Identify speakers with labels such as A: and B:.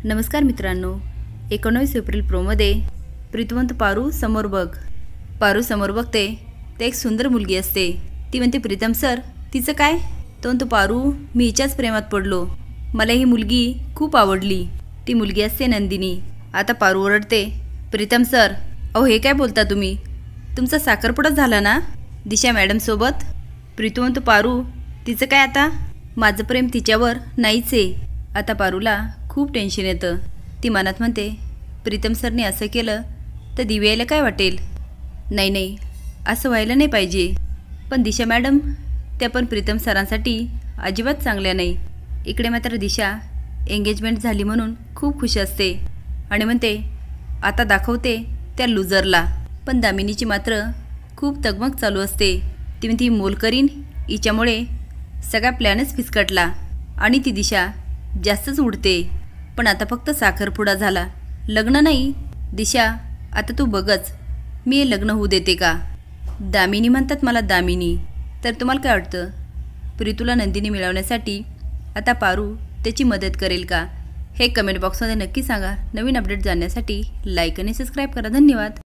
A: नमस्कार मित्रांनो, 19 एप्रिल प्रोमध्ये प्रीतवंत पारू समोर बघ. पारू समोर बघते ते एक सुंदर मुलगी असते. ती म्हणते, प्रीतम सर तिचं काय? तो म्हणतो, पारू मी हिच्याच प्रेमात पडलो. मला ही मुलगी खूप आवडली. ती मुलगी असते नंदिनी. आता पारू ओरडते, प्रीतम सर अहो हे काय बोलता तुम्ही? तुमचा साखरपुडाच झाला ना दिशा मॅडमसोबत? प्रीतू म्हणतो, पारू तिचं काय आता? माझं प्रेम तिच्यावर नाहीच आहे. आता पारूला खूप टेन्शन येतं. ती मनात म्हणते, प्रीतम सरने असं केलं तर दिव्याला काय वाटेल? नाही असं व्हायला नाही पाहिजे. पण दिशा मॅडम त्या पण प्रीतम सरांसाठी अजिबात चांगल्या नाही. इकडे मात्र दिशा एंगेजमेंट झाली म्हणून खूप खुश असते आणि म्हणते, आता दाखवते त्या लुजरला. पण दामिनीची मात्र खूप तगमग चालू असते. ती म्हणते, मोल करीन हिच्यामुळे सगळा प्लॅनच फिसकटला. आणि ती दिशा जास्तच उडते. पण आता फक्त साखरपुडा झाला, लग्न नाही. दिशा आता तू बघच, मी हे लग्न होऊ देते का? दामिनी म्हणतात मला दामिनी. तर तुम्हाला काय वाटतं? प्रीतूला नंदिनी मिळवण्यासाठी आता पारू त्याची मदत करेल का? हे कमेंट बॉक्समध्ये नक्की सांगा. नवीन अपडेट जाणण्यासाठी लाईक आणि सबस्क्राईब करा. धन्यवाद.